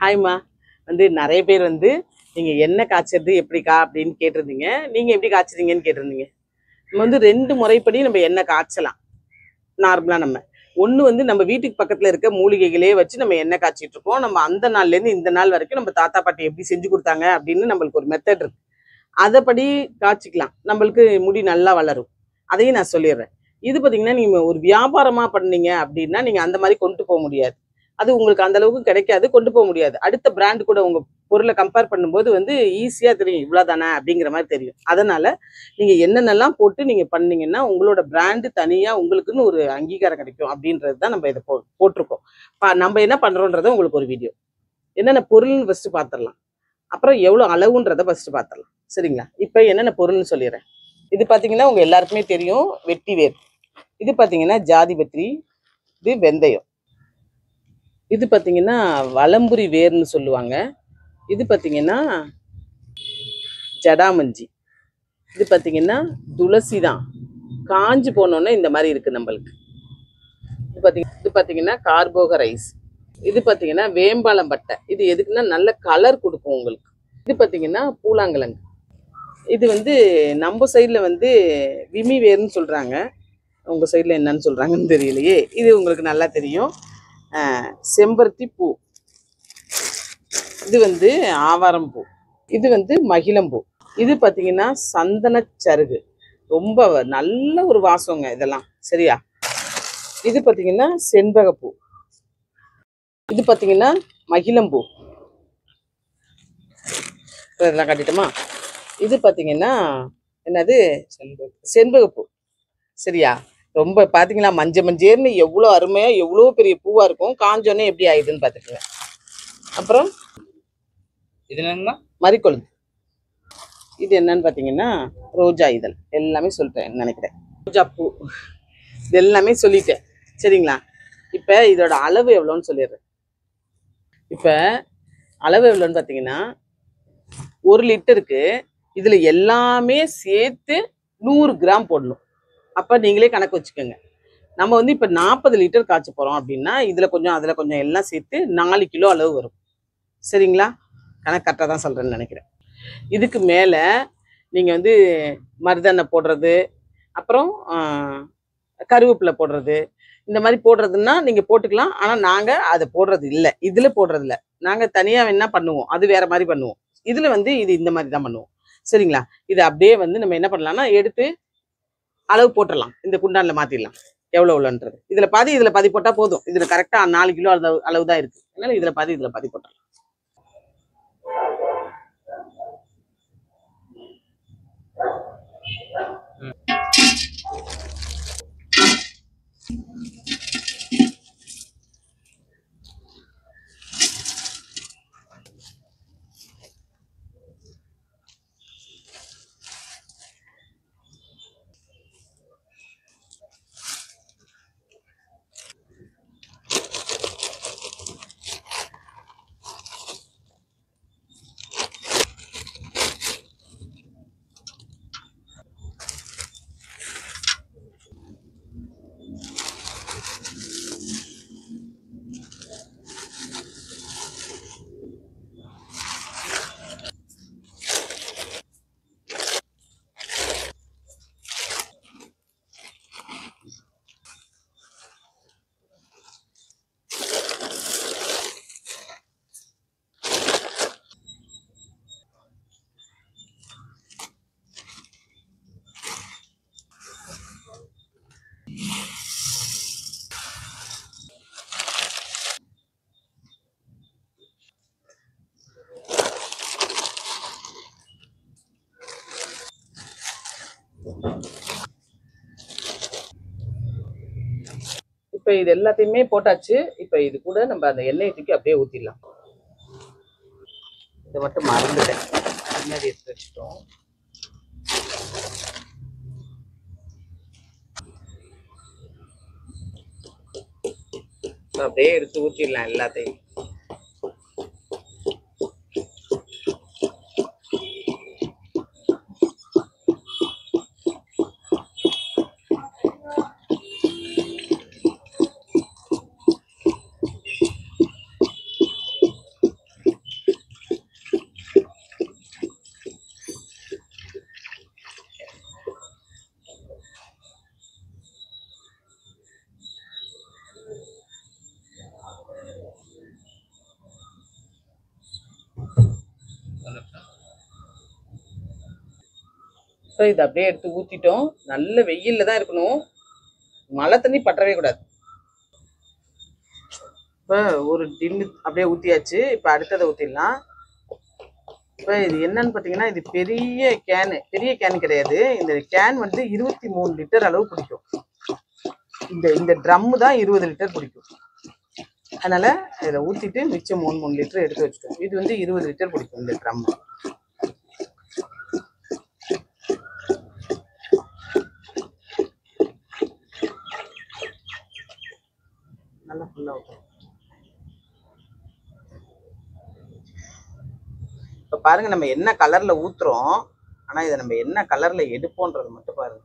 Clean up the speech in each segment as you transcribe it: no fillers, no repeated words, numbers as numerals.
ஹாய்மா. நெறைய பேர் நீங்க எண்ணெய் காய்ச்சறது எப்படிக்கா அப்படின்னு கேட்டிருந்தீங்க. நீங்க எப்படி காய்ச்சுறீங்கன்னு கேட்டிருந்தீங்க. நம்ம 2 முறைப்படி நம்ம எண்ணெய் காய்ச்சலாம். நார்மலா நம்ம. ஒண்ணு நம்ம வீட்டுக்கு பக்கத்துல இருக்க மூலிகைகளே வச்சு நம்ம எண்ணெய் காய்ச்சிட்டு இருக்கோம். நம்ம அந்த நாள்லேருந்து இந்த நாள் வரைக்கும் நம்ம தாத்தா, பாட்டி எப்படி செஞ்சு குடுத்தாங்க அப்படின்னு நம்மளுக்கு ஒரு மெத்தட் இருக்கு. அதப்படி காய்ச்சிக்கலாம். நம்மளுக்கு முடி நல்லா வளரும். அதையும் நான் சொல்லிடுறேன். இது பார்த்தீங்கன்னா, நீங்க ஒரு வியாபாரமா பண்ணீங்க அப்படின்னா, நீங்க அந்த மாரி கொண்டு போ முடியாது. அது உங்களுக்கு அந்த அளவுக்கு கிடைக்காது. கொண்டு போ முடியாது. அடுத்த பிராண்ட் கூட உங்க பொருள கம்பேர் பண்ணும்போது ஈஸியா தெரியும். இவ்ளோ தானா அப்படிங்கிற மாரி தெரியும். அதனால நீங்க என்னென்னலாம் போட்டு நீங்க பண்ணீங்கன்னா, உங்களோட பிராண்ட் தனியா உங்களுக்குன்னு ஒரு அங்கீகாரம் கிடைக்கும் அப்படின்றது தான் நம்ம இத போட்டிருக்கோம். நம்ம என்ன பண்றோம்ன்றத உங்களுக்கு ஒரு வீடியோ. என்னென்ன பொருள்னு ஃபர்ஸ்ட் பார்த்துரலாம். அப்புறம் எவ்வளோ அளவுன்றத ஃபர்ஸ்ட் பார்த்துரலாம். சரிங்களா? இப்ப என்னென்ன பொருள்னு சொல்லிடுறேன். இது பார்த்தீங்கன்னா, உங்க எல்லாருக்குமே தெரியும் வெட்டி வேர். இது பார்த்தீங்கன்னா ஜாதிபத்திரி. இது வெந்தயம். இது பார்த்தீங்கன்னா வலம்புரி வேர்ன்னு சொல்லுவாங்க. இது பார்த்தீங்கன்னா ஜடாமஞ்சி. இது பார்த்தீங்கன்னா துளசி தான். காஞ்சு போனோன்னே இந்த மாதிரி இருக்கு நம்மளுக்கு. இது பார்த்தீங்கன்னா கார்போகரைஸ். இது பார்த்தீங்கன்னா வேம்பாலம் பட்டை. இது எதுக்குன்னா நல்ல கலர் கொடுக்கும் உங்களுக்கு. இது பார்த்தீங்கன்னா பூலாங்கிழங்கு. இது நம்ம சைடில் விமி வேர்ன்னு சொல்கிறாங்க. உங்கள் சைடில் என்னன்னு சொல்கிறாங்கன்னு தெரியலையே. இது உங்களுக்கு நல்லா தெரியும். செம்பருத்தி பூ. இது ஆவாரம் பூ. இது மகிழம்பூ. இது பார்த்தீங்கன்னா சந்தன சருகு. ரொம்ப நல்ல ஒரு வாசங்க இதெல்லாம். சரியா? இது பார்த்தீங்கன்னா செண்பகப்பூ. இது பார்த்தீங்கன்னா மகிழம்பூ. இதெல்லாம் காட்டிட்டோமா? இது பார்த்தீங்கன்னா என்னது? செண்பகப்பூ. சரியா? ரொம்ப பார்த்தீங்களா மஞ்ச மஞ்சேர்னு எவ்வளோ அருமையாக எவ்வளோ பெரிய பூவாக இருக்கும். காஞ்சோன்னே எப்படி ஆயிடுதுன்னு பார்த்துக்கோங்க. அப்புறம் இது என்னன்னா மறிக்கொழுந்து. இது என்னன்னு பார்த்தீங்கன்னா ரோஜா இதழ். எல்லாமே சொல்லிட்டேன் நினைக்கிறேன். ரோஜா பூ. இது எல்லாமே சொல்லிட்டேன். சரிங்களா? இப்போ இதோட அளவு எவ்வளோன்னு சொல்லிடுறேன். இப்போ அளவு எவ்வளோன்னு பார்த்தீங்கன்னா 1 லிட்டருக்கு இதில் எல்லாமே சேர்த்து 100 கிராம் போடணும். அப்போ நீங்களே கணக்கு வச்சுக்கோங்க. நம்ம இப்போ 40 லிட்டர் காய்ச்ச போகிறோம் அப்படின்னா இதில் கொஞ்சம் அதில் கொஞ்சம் எல்லாம் சேர்த்து 4 கிலோ அளவு வரும். சரிங்களா? கணக்கு கரெக்டாக தான் சொல்கிறேன்னு நினைக்கிறேன். இதுக்கு மேலே நீங்கள் மருதெண்ணெய் போடுறது, அப்புறம் கருவேப்பிலை போடுறது, இந்த மாதிரி போடுறதுன்னா நீங்கள் போட்டுக்கலாம். ஆனால் நாங்கள் அதை போடுறது இல்லை. இதில் போடுறது இல்லை. நாங்கள் தனியாக என்ன பண்ணுவோம், அது வேற மாதிரி பண்ணுவோம். இதில் இது இந்த மாதிரி தான் பண்ணுவோம். சரிங்களா? இது அப்படியே நம்ம என்ன பண்ணலாம்னா எடுத்து அளவு போட்டுடலாம். இந்த குண்டானில் மாற்றிடலாம். எவ்வளோன்றது இதில் பாதி போட்டால் போதும். இதில் கரெக்டாக 4 கிலோ அளவு தான் இருக்குது. அதனால இதில் பாதி போட்டலாம். இப்போ இது எல்லாத்தையுமே போட்டாச்சு. இப்போ இது கூட நம்ம அந்த எண்ணெயை தூக்கி அப்படியே ஊற்றிடலாம். இதை மட்டும் மறந்துட்டேன். முன்னாடி எடுத்து வச்சுட்டோம். அப்படியே எடுத்து ஊற்றிடலாம் எல்லாத்தையும். ஸோ இதை அப்படியே எடுத்து ஊற்றிட்டோம். நல்ல வெயிலில் தான் இருக்கணும், மழை தண்ணி பற்றவே கூடாது. இப்போ ஒரு டின்னு அப்படியே ஊற்றியாச்சு. இப்போ அடுத்ததை ஊற்றிடலாம். இப்போ இது என்னன்னு பார்த்தீங்கன்னா, இது பெரிய கேன் கிடையாது. இந்த கேன் வந்து 23 லிட்டர் அளவு பிடிக்கும். இந்த ட்ரம்மு தான் 20 லிட்டர் பிடிக்கும். அதனால இதில் ஊற்றிட்டு மிச்சம் 3 லிட்டர் எடுத்து வச்சுட்டோம். இது வந்து 20 லிட்டர் பிடிக்கும் இந்த ட்ரம்மு. நல்லா ஃபுல்லாக ஊற்றும். இப்போ பாருங்க, நம்ம என்ன கலர்ல ஊத்துறோம், ஆனா இதை நம்ம என்ன கலர்ல எடுப்போன்றது மட்டும் பாருங்க.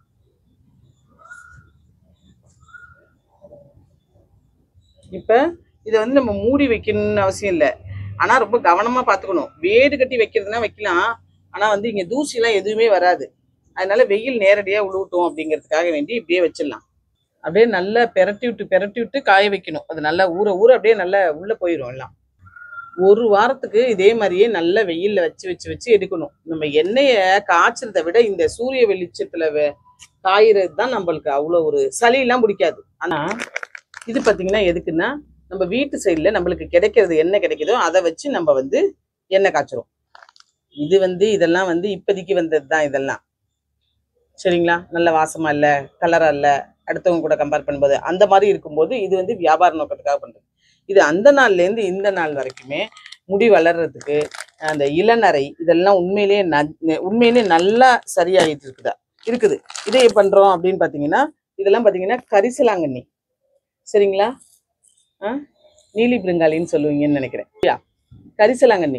இப்ப இதை வந்து நம்ம மூடி வைக்கணும்னு அவசியம் இல்லை, ஆனா ரொம்ப கவனமா பார்த்துக்கணும். வேடு கட்டி வைக்கிறதுனா வைக்கலாம், ஆனா வந்து இங்க தூசி எல்லாம் எதுவுமே வராது. அதனால வெயில் நேரடியா உழுவட்டும் அப்படிங்கிறதுக்காக வேண்டி இப்படியே வச்சிடலாம். அப்படியே நல்லா பெரட்டி விட்டு காய வைக்கணும். அது நல்லா ஊற அப்படியே நல்லா உள்ள போயிடும் எல்லாம். ஒரு வாரத்துக்கு இதே மாதிரியே நல்ல வெயில்ல வச்சு எடுக்கணும். நம்ம எண்ணெயை காய்ச்சறதை விட இந்த சூரிய வெளிச்சத்துல காய்றது தான் நம்மளுக்கு அவ்வளோ ஒரு சளியெல்லாம் பிடிக்காது. ஆனா இது பார்த்தீங்கன்னா எதுக்குன்னா, நம்ம வீட்டு சைடில் நம்மளுக்கு கிடைக்கிறது என்ன கிடைக்குதோ அதை வச்சு நம்ம வந்து எண்ணெய் காய்ச்சிரும். இது வந்து இதெல்லாம் வந்து இப்போதைக்கு வந்தது தான் இதெல்லாம், சரிங்களா? நல்ல வாசமா இல்லை, கலரா இல்லை, அடுத்தவங்க கூட கம்பேர் பண்ணும்போது அந்த மாதிரி இருக்கும்போது இது வந்து வியாபார நோக்கத்துக்காக பண்ணுறது. இது அந்த நாள்லேருந்து இந்த நாள் வரைக்குமே முடி வளர்றதுக்கு, அந்த இளநரை இதெல்லாம் உண்மையிலேயே நல்லா சரியாகிட்டு இருக்குது. இதை பண்ணுறோம் அப்படின்னு பார்த்தீங்கன்னா, இதெல்லாம் பார்த்தீங்கன்னா கரிசலாங்கண்ணி, சரிங்களா? நீலி பிருங்காலின்னு சொல்லுவீங்கன்னு நினைக்கிறேன். கரிசலாங்கண்ணி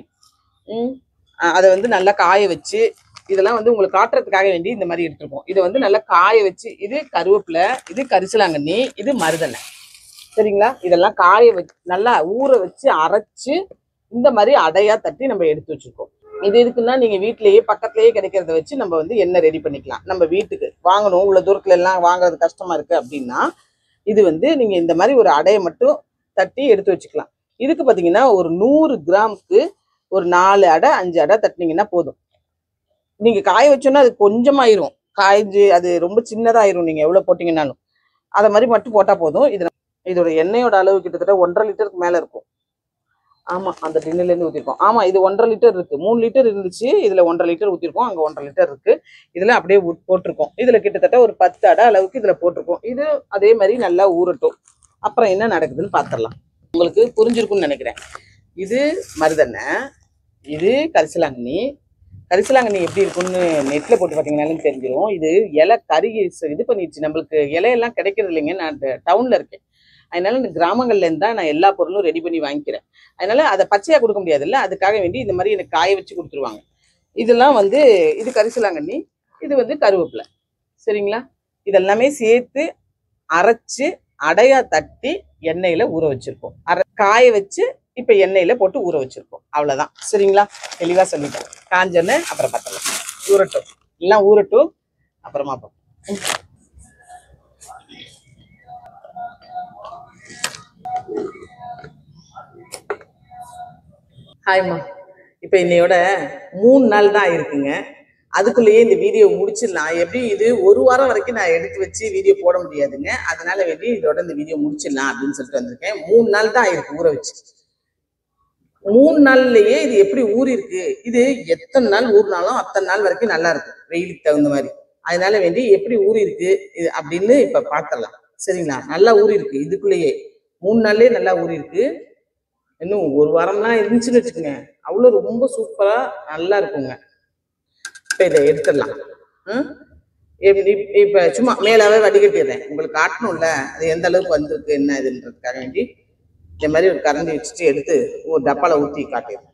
அதை வந்து நல்லா காய வச்சு, இதெல்லாம் வந்து உங்களுக்கு காட்டுறதுக்காக வேண்டி இந்த மாதிரி எடுத்துருக்கோம். இதை வந்து நல்லா காய வச்சு, இது கருவேப்பிலை, இது கரிசலாங்கண்ணி, இது மருதனை, சரிங்களா? இதெல்லாம் காய வச்சு நல்லா ஊற வச்சு அரைச்சு இந்த மாதிரி அடையா தட்டி நம்ம எடுத்து வச்சிருக்கோம். இது எதுக்குன்னா, நீங்க வீட்டிலேயே பக்கத்துலயே கிடைக்கிறத வச்சு நம்ம வந்து எண்ணெய் ரெடி பண்ணிக்கலாம். நம்ம வீட்டுக்கு வாங்கணும், உள்ள தூரத்துல எல்லாம் வாங்குறது கஷ்டமா இருக்கு அப்படின்னா இது வந்து நீங்க இந்த மாதிரி ஒரு அடையை மட்டும் தட்டி எடுத்து வச்சுக்கலாம். இதுக்கு பார்த்தீங்கன்னா ஒரு 100 கிராமுக்கு ஒரு 4 அடை 5 அடை தட்டினீங்கன்னா போதும். நீங்க காய வச்சோன்னா அது கொஞ்சமாயிரும், காய்ஞ்சு அது ரொம்ப சின்னதாயிரும் நீங்க எவ்வளவு போட்டீங்கன்னாலும். அதை மாதிரி மட்டும் போட்டா போதும். இதோட எண்ணெயோட அளவு கிட்டத்தட்ட 1.5 லிட்டருக்கு மேல இருக்கும். ஆமா, அந்த டின்னுல இருந்து ஊத்திருக்கோம். ஆமா, இது 1.5 லிட்டர் இருக்கு. 3 லிட்டர் இருந்துச்சு, இதுல 1.5 லிட்டர் ஊத்திருக்கோம். அங்க 1.5 லிட்டர் இருக்கு. இதுல அப்படியே போட்டிருக்கோம். இதுல கிட்டத்தட்ட ஒரு 10 அடை அளவுக்கு இதுல போட்டிருக்கோம். இது அதே மாதிரி நல்லா ஊறட்டும். அப்புறம் என்ன நடக்குதுன்னு பாத்திரலாம். உங்களுக்கு புரிஞ்சிருக்கும்னு நினைக்கிறேன். இது மருதெண்ணை, இது கரிசலாங்கண்ணி. கரிசலாங்கண்ணி எப்படி இருக்கும்னு நெட்ல போட்டு பார்த்தீங்கன்னாலும் தெரிஞ்சிடும். இது இலை கருகி இது பண்ணிடுச்சு, நம்மளுக்கு இலையெல்லாம் கிடைக்கிறது இல்லைங்க. நான் டவுன்ல இருக்கேன், அதனால இந்த கிராமங்கள்ல இருந்தா நான் எல்லா பொருளும் ரெடி பண்ணி வாங்கிக்கிறேன். அதனால அதை பச்சையா கொடுக்க முடியாது இல்லை, அதுக்காக வேண்டி இந்த மாதிரி எனக்கு காய வச்சு கொடுத்துருவாங்க. இதெல்லாம் வந்து இது கரிசலாங்கண்ணி, இது வந்து கருவேப்பிலை, சரிங்களா? இதெல்லாமே சேர்த்து அரைச்சு அடையா தட்டி எண்ணெயில ஊற வச்சிருக்கோம். காய வச்சு இப்ப எண்ணெயில போட்டு ஊற வச்சிருக்கோம். அவ்வளவுதான், சரிங்களா? தெளிவா சொல்லிட்டேன். காஞ்சோன்னு அப்புறம் பார்த்தலாம். ஊறட்டும், எல்லாம் ஊறட்டும், அப்புறமா பார்ப்போம். ஹாய்மா. இப்போ இன்னையோட 3 நாள் தான் இருக்குங்க. அதுக்குள்ளேயே இந்த வீடியோ முடிச்சிடலாம். எப்படி இது ஒரு வாரம் வரைக்கும் நான் எடுத்து வச்சு வீடியோ போட முடியாதுங்க. அதனால வேண்டி இதோட இந்த வீடியோ முடிச்சிடலாம் அப்படின்னு சொல்லிட்டு வந்திருக்கேன். 3 நாள் தான் இருக்கு ஊற வச்சு. 3 நாள்லயே இது எப்படி ஊறி இருக்கு. இது எத்தனை நாள் ஊறினாலும் அத்தனை நாள் வரைக்கும் நல்லா இருக்கும், வெயிலுக்கு தகுந்த மாதிரி. அதனால வேண்டி எப்படி ஊறி இருக்கு இது அப்படின்னு இப்ப பாத்திரலாம், சரிங்களா? நல்லா ஊறி இருக்கு. இதுக்குள்ளேயே 3 நாள்லயே நல்லா ஊறி இருக்கு. இன்னும் ஒரு வாரம்லாம் இருந்துச்சுன்னு வச்சுக்கோங்க, அவ்வளோ ரொம்ப சூப்பரா நல்லா இருக்குங்க. இப்போ இதை எடுத்துடலாம். இப்போ சும்மா மேலாவே வடிகட்டிடுறேன், உங்களுக்கு காட்டணும்ல அது எந்த அளவுக்கு வந்திருக்கு என்ன இதுன்றதுக்காக வேண்டி இந்த மாதிரி ஒரு கரண்டி வச்சுட்டு எடுத்து ஒரு டப்பால ஊற்றி காட்டிடுறேன்.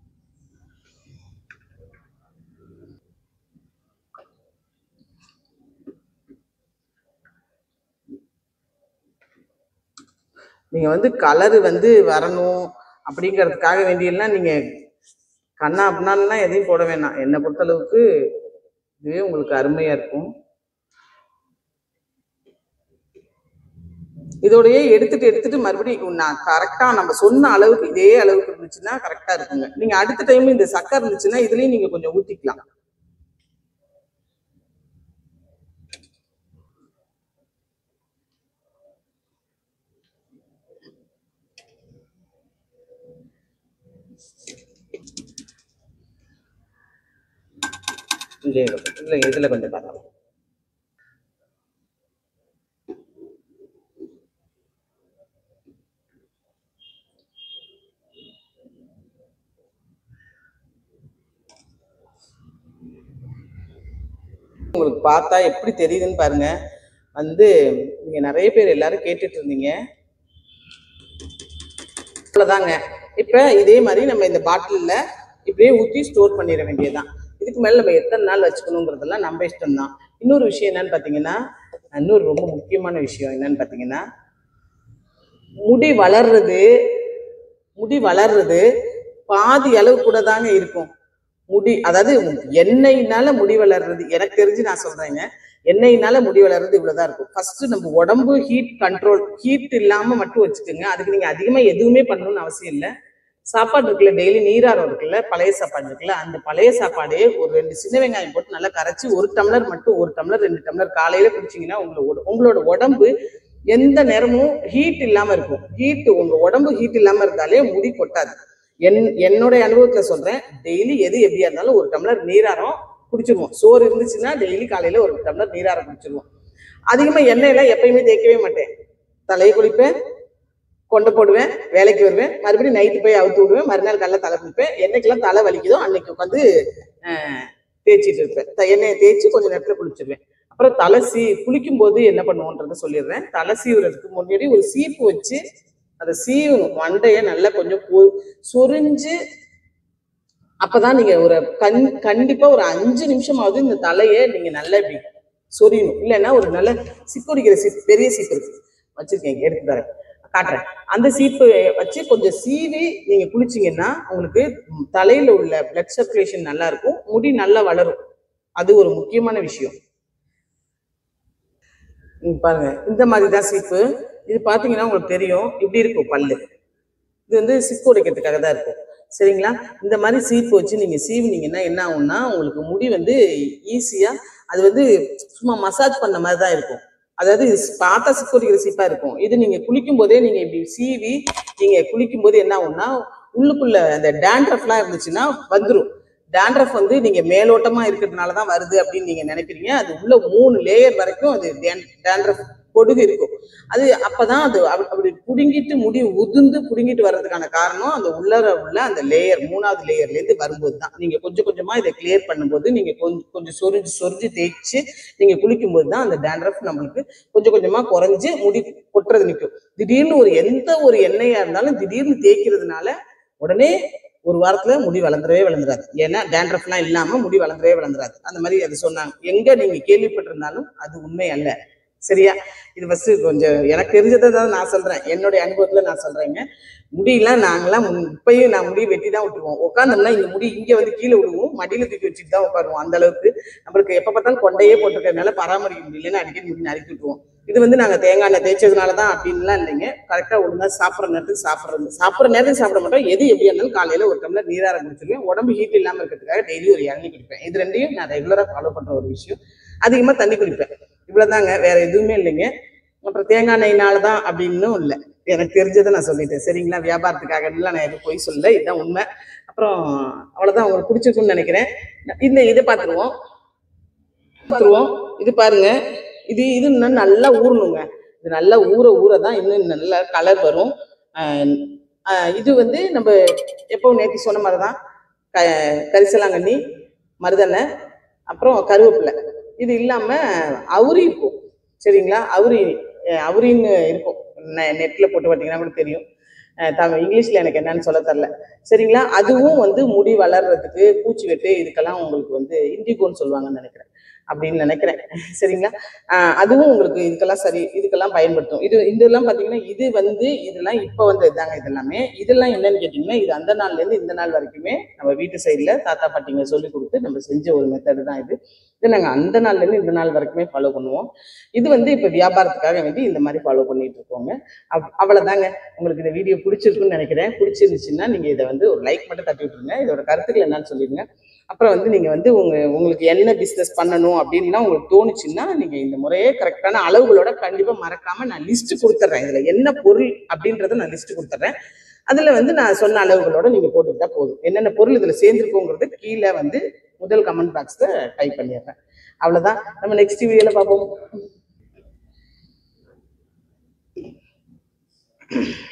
நீங்க வந்து கலரு வந்து வரணும் அப்படிங்கிறதுக்காக வேண்டியெல்லாம் நீங்க கண்ணா அப்படின்னா எதையும் போட வேணாம். என்னை பொறுத்தளவுக்கு இதுவே உங்களுக்கு அருமையா இருக்கும். இதோடய எடுத்துட்டு மறுபடியும் நான் கரெக்டா நம்ம சொன்ன அளவுக்கு இதே அளவுக்கு இருந்துச்சுன்னா கரெக்டா இருக்குங்க. நீங்க அடுத்த டைம் இந்த சக்கரை இருந்துச்சுன்னா இதுலயும் நீங்க கொஞ்சம் ஊத்திக்கலாம். இல்லை இதில் கொஞ்சம் பார்க்கலாம். உங்களுக்கு பார்த்தா எப்படி தெரியுதுன்னு பாருங்க. வந்து நீங்க நிறைய பேர் எல்லாரும் கேட்டுட்டு இருந்தீங்க. அவ்வளவுதாங்க. இப்ப இதே மாதிரி நம்ம இந்த பாட்டில்ல இப்படியே ஊற்றி ஸ்டோர் பண்ணிட வேண்டியதுதான். இதுக்கு மேல நம்ம எத்தனை நாள் வச்சுக்கணுங்கிறதெல்லாம் நம்ம இஷ்டம் தான். இன்னொரு விஷயம் என்னன்னு பாத்தீங்கன்னா, இன்னொரு ரொம்ப முக்கியமான விஷயம் என்னன்னு பாத்தீங்கன்னா, முடி வளர்றது பாதி அளவு கூட தாங்க இருக்கும். முடி அதாவது எண்ணெய்னால முடி வளர்றது எனக்கு தெரிஞ்சு நான் சொல்றேங்க. எண்ணெய்னால முடி வளர்றது இவ்வளவுதான் இருக்கும். ஃபர்ஸ்ட் நம்ம உடம்பு ஹீட் இல்லாம மட்டும் வச்சுக்கோங்க. அதுக்கு நீங்க அதிகமா எதுவுமே பண்ணணும்னு அவசியம் இல்லை. சாப்பாடு இருக்குல்ல, டெய்லி நீராரம் இருக்குல்ல, பழைய சாப்பாடு இருக்குல்ல, அந்த பழைய சாப்பாடே ஒரு 2 சின்ன வெங்காயம் போட்டு நல்லா கரைச்சி 1 டம்ளர் மட்டும் 1 டம்ளர் 2 டம்ளர் காலையில குடிச்சிங்கன்னா உங்களோட உடம்பு எந்த நேரமும் ஹீட் இல்லாம இருக்கும். உங்க உடம்பு ஹீட் இல்லாம இருந்தாலே முடி கொட்டாது. என்னுடைய அனுபவத்துல சொல்றேன். டெய்லி எது எப்படியா இருந்தாலும் 1 டம்ளர் நீராரம் குடிச்சிருவோம். சோறு இருந்துச்சுன்னா டெய்லி காலையில 1 டம்ளர் நீராரம் குடிச்சிருவோம். அதிகமா எண்ணெயெல்லாம் எப்பயுமே தேய்க்கவே மாட்டேன். தலையை குளிப்பேன், கொண்டை போடுவேன், வேலைக்கு வருவேன், மறுபடியும் நைட்டு போய் அவுத்து விடுவேன், மறுநாள் காலைல தலை குளிப்பேன். என்னைக்கெல்லாம் தலை வலிக்குதோ அன்னைக்கு உட்காந்து தேய்ச்சிட்டு இருப்பேன். எண்ணெயை தேய்ச்சி கொஞ்சம் நேரத்துல குளிச்சிருவேன். அப்புறம் குளிக்கும் போது என்ன பண்ணுவோன்றத சொல்லிடுறேன். தலை சீவுறதுக்கு முன்னாடி ஒரு சீப்பு வச்சு அதை சீவணும். மண்டைய நல்லா கொஞ்சம் சொரிஞ்சு, அப்பதான் நீங்க கண்டிப்பா ஒரு 5 நிமிஷமாவது இந்த தலையை நீங்க நல்லா இப்படி சொரியணும். இல்லைன்னா ஒரு நல்ல சிக்குடிக்கிற பெரிய சீப்பு இருக்கு, வச்சிருக்கேன், எடுத்து தரேன், காட்டுறேன். அந்த சீப்பு வச்சு கொஞ்சம் சீவி நீங்க குளிச்சிங்கன்னா உங்களுக்கு தலையில உள்ள பிளட் சர்க்குலேஷன் நல்லா இருக்கும், முடி நல்லா வளரும். அது ஒரு முக்கியமான விஷயம். பாருங்க, இந்த மாதிரிதான் சீப்பு. இது பாத்தீங்கன்னா உங்களுக்கு தெரியும், இப்படி இருக்கும் பல்லு. இது வந்து சிக்கு உடைக்கிறதுக்காக தான் இருக்கும். சரிங்களா? இந்த மாதிரி சீப்பு வச்சு நீங்க சீவினீங்கன்னா என்ன ஆகும்னா, உங்களுக்கு முடி வந்து ஈஸியா, அது வந்து சும்மா மசாஜ் பண்ண மாதிரி தான் இருக்கும். அதாவது பார்த்தா சிக்கு உடைக்கிற சீப்பா இருக்கும். இது நீங்க குளிக்கும் போதே நீங்க இப்படி சீவி நீங்க குளிக்கும் போது என்ன ஆகும்னா, உள்ளுக்குள்ள அந்த டேண்ட்ரஃப்லாம் இருந்துச்சுன்னா வந்துடும். டேண்ட்ரஃப் வந்து நீங்க மேலோட்டமா இருக்கிறதுனாலதான் வருது அப்படின்னு நீங்க நினைக்கிறீங்க. அது உள்ள 3 லேயர் வரைக்கும் அது டேண்ட்ரஃப் பொடுகு இருக்கும். அது அப்பதான் அது அப்படி புடுங்கிட்டு முடி உதிர்ந்து புடுங்கிட்டு வர்றதுக்கான காரணம் அந்த உள்ள அந்த லேயர் 3வது லேயர்ல இருந்து வரும்போது தான். நீங்க கொஞ்சம் கொஞ்சமா இதை கிளியர் பண்ணும்போது, நீங்க கொஞ்சம் சொரிஞ்சு தேய்ச்சி நீங்க குளிக்கும் போது தான் அந்த டேண்ட்ரஃப் நம்மளுக்கு கொஞ்சம் கொஞ்சமா குறைஞ்சு முடி கொட்டுறது நிற்கும். திடீர்னு எந்த ஒரு எண்ணெயா இருந்தாலும் திடீர்னு தேய்க்கிறதுனால உடனே ஒரு வாரத்துல முடி வளர்ந்துராது. ஏன்னா டேண்ட்ரஃப்லாம் இல்லாம முடி வளர்ந்துராது. அந்த மாதிரி அது சொன்னாங்க. எங்க நீங்க கேள்விப்பட்டிருந்தாலும் அது உண்மை அல்ல. சரியா? இது ஃபர்ஸ்ட் கொஞ்சம் எனக்கு தெரிஞ்சதை தான் நான் சொல்றேன். என்னுடைய அனுபவத்துல நான் சொல்றேங்க. முடியெல்லாம் நாங்கெல்லாம் இப்பயும் நான் முடியை வெட்டி தான் விட்டுருவோம். உட்காந்தோம்னா இந்த முடி இங்க வந்து கீழே விடுவோம், மடியில தூக்கி வச்சுட்டு தான் உட்காருவோம். அந்த அளவுக்கு நம்மளுக்கு எப்ப பார்த்தாலும் கொண்டையே போட்டிருக்கிறதுனால பராமரிக்க முடியலன்னு அடிக்கடி முடி நறுக்கி விட்டுருவோம். இது வந்து நாங்க தேங்காய் எண்ணெய் தேய்ச்சதுனாலதான் அப்படின்லாம் இல்லைங்க. கரெக்டா ஒழுங்கா சாப்பிட்ற நேரத்துக்கு சாப்பிட மாட்டோம். எது எப்படி இருந்தாலும் காலையில 1 டம்ளர் நீராரம் குடிச்சிருவேன். உடம்பு ஹீட் இல்லாம இருக்கிறதுக்காக டெய்லி ஒரு இளநீ குடிப்பேன். இது 2யும் நான் ரெகுலரா ஃபாலோ பண்ற ஒரு விஷயம். அதிகமா தண்ணி குடிப்பேன். இவ்வளவுதாங்க, வேற எதுவுமே இல்லைங்க. அப்புறம் தேங்காய் எண்ணெய்னாலதான் அப்படின்னும் இல்லை. எனக்கு தெரிஞ்சதை நான் சொல்லிட்டேன். சரிங்களா? வியாபாரத்துக்காக எல்லாம் நான் எதுவும் பொய் சொல்லல, இதுதான் உண்மை. அப்புறம் அவ்வளவுதான். உங்களுக்கு பிடிச்சிருக்குன்னு நினைக்கிறேன். இதை பார்த்துருவோம். இது பாருங்க, இது இன்னும் நல்லா ஊறணுங்க. இது நல்லா ஊறதான் இன்னும் நல்லா கலர் வரும். இது வந்து நம்ம எப்பவும் நேற்று சொன்ன மாதிரிதான் கரிசலாங்கண்ணி, மருதெண்ணெய், அப்புறம் கருவேப்பிலை. இது இல்லாம அவுரி இருக்கும். சரிங்களா? அவுரின்னு இருக்கும். நெட்ல போட்டு பார்த்தீங்கன்னா கூட தெரியும். இங்கிலீஷ்ல எனக்கு என்னன்னு சொல்ல தரல. சரிங்களா? அதுவும் வந்து முடி வளர்றதுக்கு, பூச்சி வெட்டு, இதுக்கெல்லாம் உங்களுக்கு வந்து இண்டிகோன்னு சொல்லுவாங்கன்னு நினைக்கிறேன், அப்படின்னு நினைக்கிறேன். சரிங்களா? அதுவும் உங்களுக்கு இதுக்கெல்லாம் பயன்படுத்தும். இதெல்லாம் பாத்தீங்கன்னா இதெல்லாம் இப்ப வந்து இதாங்க. இதெல்லாம் என்னன்னு கேட்டீங்கன்னா, இது அந்த நாள்ல இருந்து இந்த நாள் வரைக்குமே நம்ம வீட்டு சைட்ல தாத்தா பாட்டிங்க சொல்லி கொடுத்து நம்ம செஞ்ச ஒரு மெத்தடு தான் இது நாங்க அந்த நாள்ல இருந்து இந்த நாள் வரைக்குமே ஃபாலோ பண்ணுவோம். இது வந்து இப்ப வியாபாரத்துக்காக வேண்டி இந்த மாதிரி ஃபாலோ பண்ணிட்டு இருக்கோங்க. அவ்வளவுதாங்க. உங்களுக்கு இந்த வீடியோ பிடிச்சிருக்குன்னு நினைக்கிறேன். பிடிச்சிருந்துச்சுன்னா நீங்க இதை வந்து ஒரு லைக் மட்டும் தட்டி விட்டுருங்க. இதோட கருத்துக்கள் என்னன்னு சொல்லிடுங்க. அப்புறம் வந்து நீங்க வந்து உங்களுக்கு என்ன பிசினஸ் பண்ணணும் அப்படின்லாம் உங்களுக்கு தோணுச்சுன்னா நீங்க இந்த முறையே கரெக்டான அளவுகளோட கண்டிப்பா மறக்காம நான் லிஸ்ட் கொடுத்துட்றேன். இதுல என்ன பொருள் அப்படின்றத நான் லிஸ்ட் கொடுத்துட்றேன். அதுல வந்து நான் சொன்ன அளவுகளோட நீங்க போட்டுக்கிட்டா போதும். என்னென்ன பொருள் இதுல சேர்ந்துருக்கோங்கிறது கீழே வந்து முதல் கமெண்ட் பாக்ஸ்ல டைப் பண்ணிடுறேன். அவ்வளவுதான். நம்ம நெக்ஸ்ட் வீடியோல பார்ப்போம்.